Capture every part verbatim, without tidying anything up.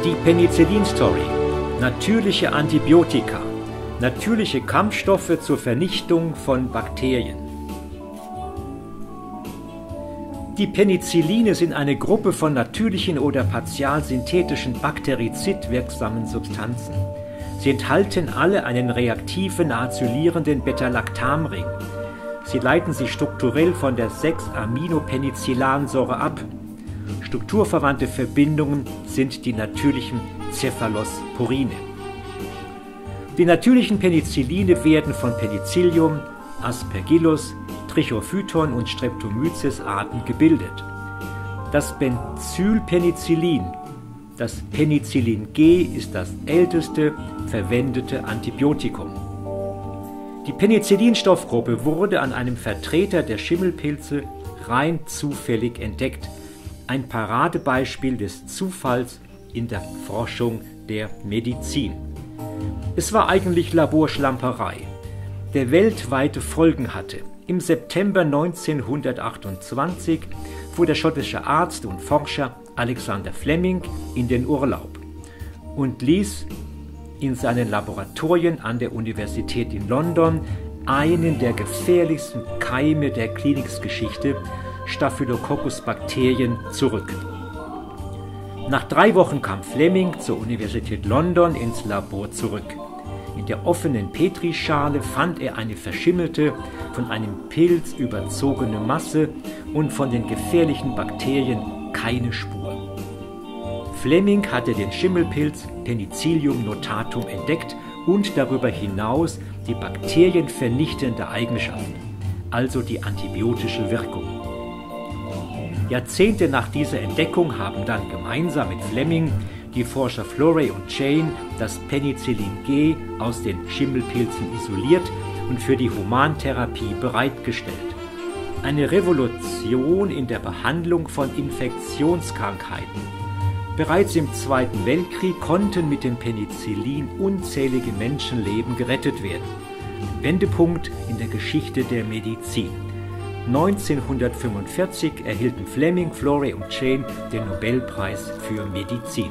Die Penicillin-Story. Natürliche Antibiotika. Natürliche Kampfstoffe zur Vernichtung von Bakterien. Die Penicilline sind eine Gruppe von natürlichen oder partialsynthetischen bakterizidwirksamen Substanzen. Sie enthalten alle einen reaktiven, acylierenden Beta-Lactam-Ring. Sie leiten sich strukturell von der sechs Aminopenicillansäure ab. Strukturverwandte Verbindungen sind die natürlichen Cephalosporine. Die natürlichen Penicilline werden von Penicillium, Aspergillus, Trichophyton und Streptomyces-Arten gebildet. Das Benzylpenicillin, das Penicillin G, ist das älteste verwendete Antibiotikum. Die Penicillin-Stoffgruppe wurde an einem Vertreter der Schimmelpilze rein zufällig entdeckt. Ein Paradebeispiel des Zufalls in der Forschung der Medizin. Es war eigentlich Laborschlamperei, der weltweite Folgen hatte. Im September neunzehnhundertachtundzwanzig fuhr der schottische Arzt und Forscher Alexander Fleming in den Urlaub und ließ in seinen Laboratorien an der Universität in London einen der gefährlichsten Keime der Klinikgeschichte, Staphylococcus-Bakterien, zurück. Nach drei Wochen kam Fleming zur Universität London ins Labor zurück. In der offenen Petrischale fand er eine verschimmelte, von einem Pilz überzogene Masse und von den gefährlichen Bakterien keine Spur. Fleming hatte den Schimmelpilz Penicillium notatum entdeckt und darüber hinaus die bakterienvernichtende Eigenschaften, also die antibiotische Wirkung. Jahrzehnte nach dieser Entdeckung haben dann gemeinsam mit Fleming die Forscher Florey und Chain das Penicillin G aus den Schimmelpilzen isoliert und für die Humantherapie bereitgestellt. Eine Revolution in der Behandlung von Infektionskrankheiten. Bereits im Zweiten Weltkrieg konnten mit dem Penicillin unzählige Menschenleben gerettet werden. Wendepunkt in der Geschichte der Medizin. neunzehnhundertfünfundvierzig erhielten Fleming, Florey und Chain den Nobelpreis für Medizin.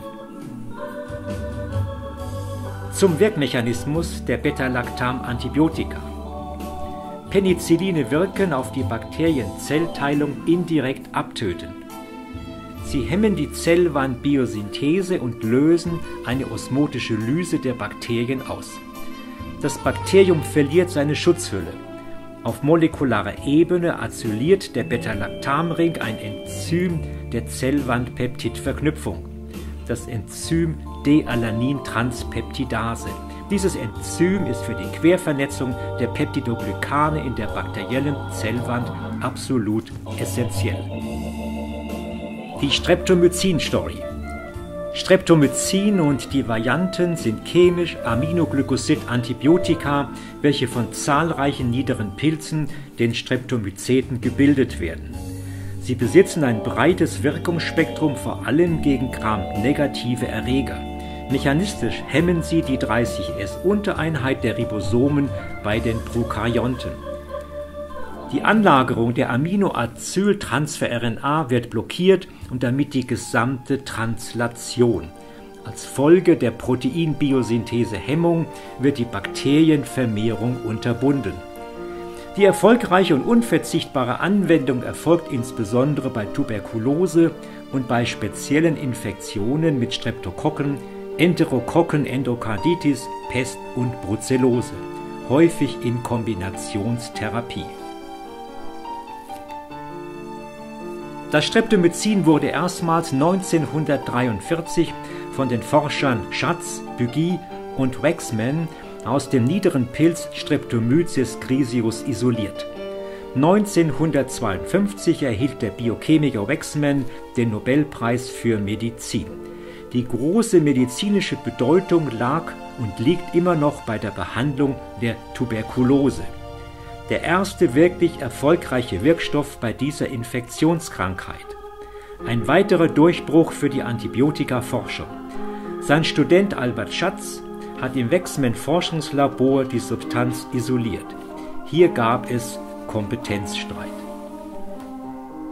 Zum Wirkmechanismus der Beta-Lactam-Antibiotika. Penicilline wirken auf die Bakterienzellteilung indirekt abtötend. Sie hemmen die Zellwandbiosynthese und lösen eine osmotische Lyse der Bakterien aus. Das Bakterium verliert seine Schutzhülle. Auf molekularer Ebene acyliert der Beta-Lactam-Ring ein Enzym der Zellwandpeptidverknüpfung, das Enzym D-Alanin-Transpeptidase. Dieses Enzym ist für die Quervernetzung der Peptidoglykane in der bakteriellen Zellwand absolut essentiell. Die Streptomycin-Story. Streptomycin und die Varianten sind chemisch Aminoglycosid-Antibiotika, welche von zahlreichen niederen Pilzen, den Streptomyceten, gebildet werden. Sie besitzen ein breites Wirkungsspektrum, vor allem gegen Gram-negative Erreger. Mechanistisch hemmen sie die dreißig S-Untereinheit der Ribosomen bei den Prokaryonten. Die Anlagerung der Aminoacyl-Transfer-R N A wird blockiert und damit die gesamte Translation. Als Folge der Proteinbiosynthese-Hemmung wird die Bakterienvermehrung unterbunden. Die erfolgreiche und unverzichtbare Anwendung erfolgt insbesondere bei Tuberkulose und bei speziellen Infektionen mit Streptokokken, Enterokokken, Endokarditis, Pest und Brucellose, häufig in Kombinationstherapie. Das Streptomycin wurde erstmals neunzehnhundertdreiundvierzig von den Forschern Schatz, Bugui und Waxman aus dem niederen Pilz Streptomyces griseus isoliert. neunzehnhundertzweiundfünfzig erhielt der Biochemiker Waxman den Nobelpreis für Medizin. Die große medizinische Bedeutung lag und liegt immer noch bei der Behandlung der Tuberkulose. Der erste wirklich erfolgreiche Wirkstoff bei dieser Infektionskrankheit. Ein weiterer Durchbruch für die Antibiotikaforschung. Sein Student Albert Schatz hat im Waxman-Forschungslabor die Substanz isoliert. Hier gab es Kompetenzstreit.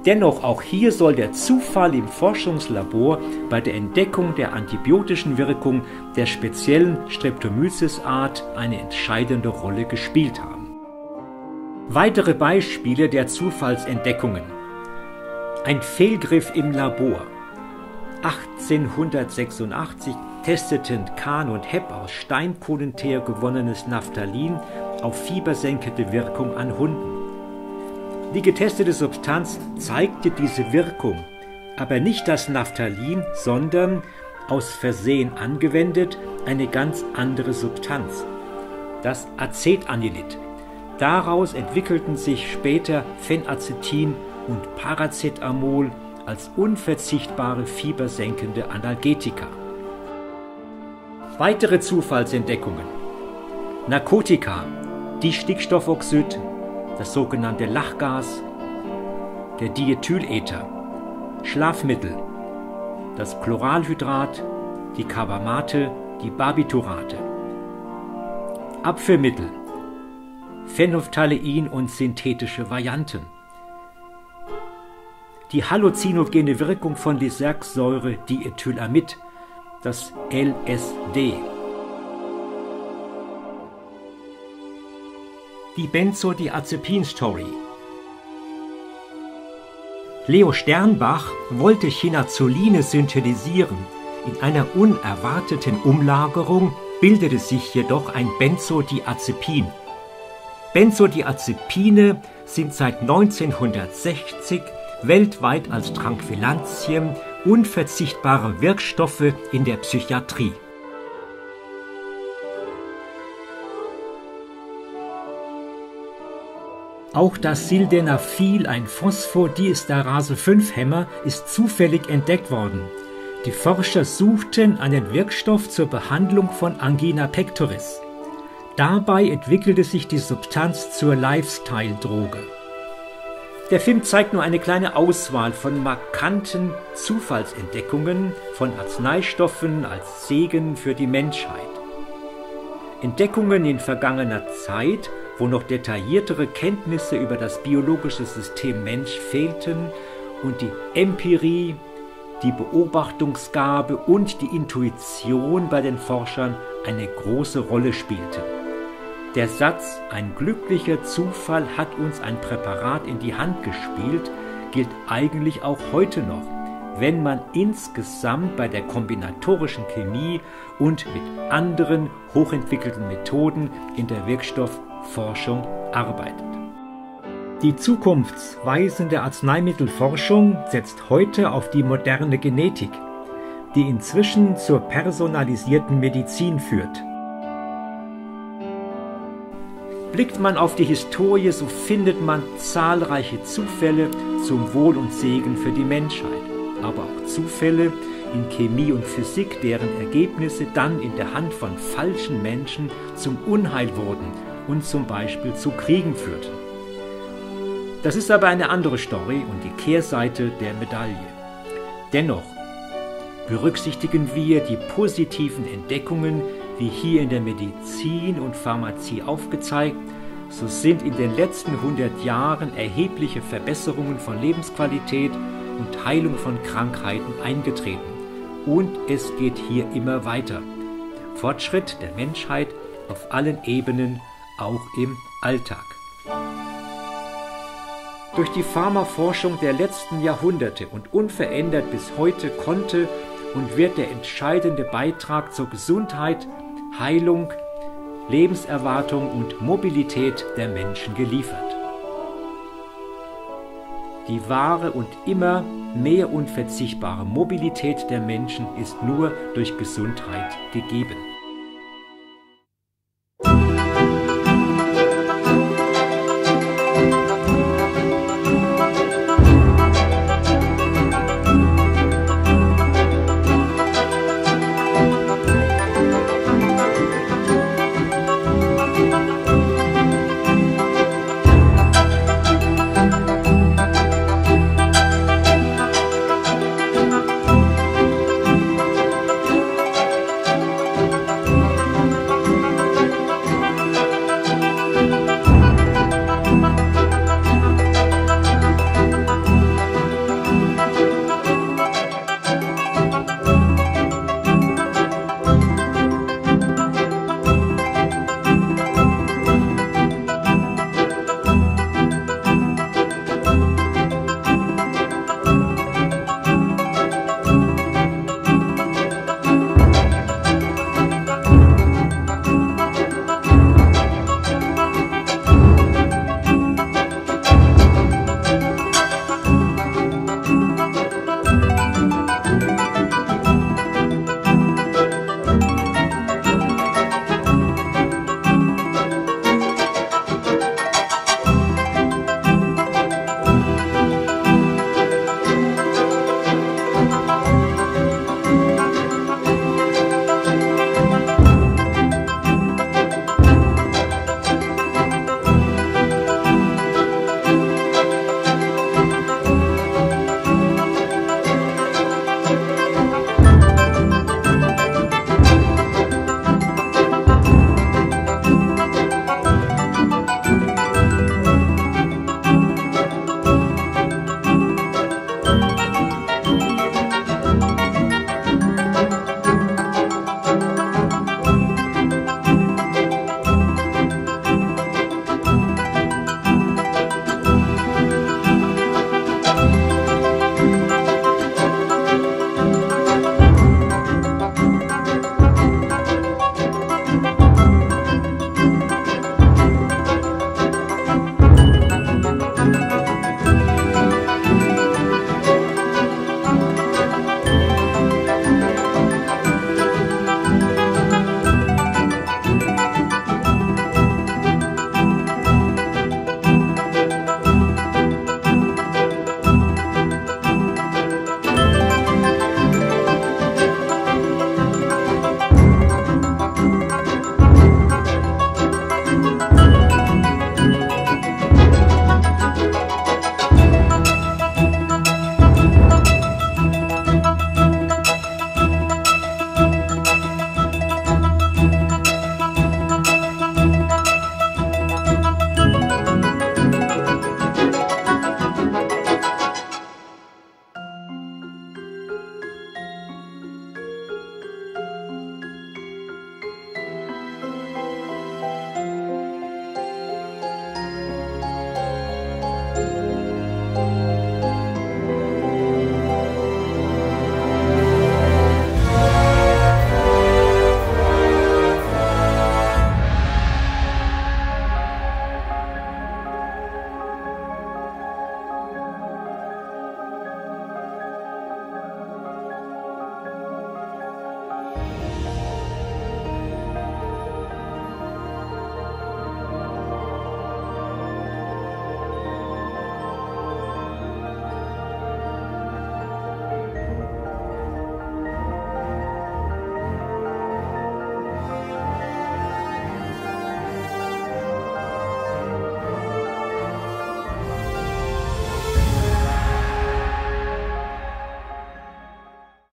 Dennoch, auch hier soll der Zufall im Forschungslabor bei der Entdeckung der antibiotischen Wirkung der speziellen Streptomyces-Art eine entscheidende Rolle gespielt haben. Weitere Beispiele der Zufallsentdeckungen: Ein Fehlgriff im Labor. achtzehnhundertsechsundachtzig testeten Kahn und Hepp aus Steinkohlenteer gewonnenes Naphthalin auf fiebersenkende Wirkung an Hunden. Die getestete Substanz zeigte diese Wirkung, aber nicht das Naphthalin, sondern, aus Versehen angewendet, eine ganz andere Substanz, das Acetanilid. Daraus entwickelten sich später Phenacetin und Paracetamol als unverzichtbare fiebersenkende Analgetika. Weitere Zufallsentdeckungen: Narkotika, Distickstoffoxid, das sogenannte Lachgas, der Diethylether, Schlafmittel, das Chloralhydrat, die Carbamate, die Barbiturate, Abführmittel, Phenolphthalein und synthetische Varianten, die halluzinogene Wirkung von Lysergsäure-Diethylamid, das L S D. Die Benzodiazepin-Story. Leo Sternbach wollte Chinazoline synthetisieren. In einer unerwarteten Umlagerung bildete sich jedoch ein Benzodiazepin. Benzodiazepine sind seit neunzehnhundertsechzig weltweit als Tranquilantien unverzichtbare Wirkstoffe in der Psychiatrie. Auch das Sildenafil, ein Phosphodiesterase fünf Hämmer, ist zufällig entdeckt worden. Die Forscher suchten einen Wirkstoff zur Behandlung von Angina pectoris. Dabei entwickelte sich die Substanz zur Lifestyle-Droge. Der Film zeigt nur eine kleine Auswahl von markanten Zufallsentdeckungen von Arzneistoffen als Segen für die Menschheit. Entdeckungen in vergangener Zeit, wo noch detailliertere Kenntnisse über das biologische System Mensch fehlten und die Empirie, die Beobachtungsgabe und die Intuition bei den Forschern eine große Rolle spielten. Der Satz „Ein glücklicher Zufall hat uns ein Präparat in die Hand gespielt“ gilt eigentlich auch heute noch, wenn man insgesamt bei der kombinatorischen Chemie und mit anderen hochentwickelten Methoden in der Wirkstoffforschung arbeitet. Die zukunftsweisende Arzneimittelforschung setzt heute auf die moderne Genetik, die inzwischen zur personalisierten Medizin führt. Blickt man auf die Historie, so findet man zahlreiche Zufälle zum Wohl und Segen für die Menschheit, aber auch Zufälle in Chemie und Physik, deren Ergebnisse dann in der Hand von falschen Menschen zum Unheil wurden und zum Beispiel zu Kriegen führten. Das ist aber eine andere Story und die Kehrseite der Medaille. Dennoch berücksichtigen wir die positiven Entdeckungen, wie hier in der Medizin und Pharmazie aufgezeigt, so sind in den letzten hundert Jahren erhebliche Verbesserungen von Lebensqualität und Heilung von Krankheiten eingetreten. Und es geht hier immer weiter. Der Fortschritt der Menschheit auf allen Ebenen, auch im Alltag. Durch die Pharmaforschung der letzten Jahrhunderte und unverändert bis heute konnte und wird der entscheidende Beitrag zur Gesundheit, Heilung, Lebenserwartung und Mobilität der Menschen geliefert. Die wahre und immer mehr unverzichtbare Mobilität der Menschen ist nur durch Gesundheit gegeben.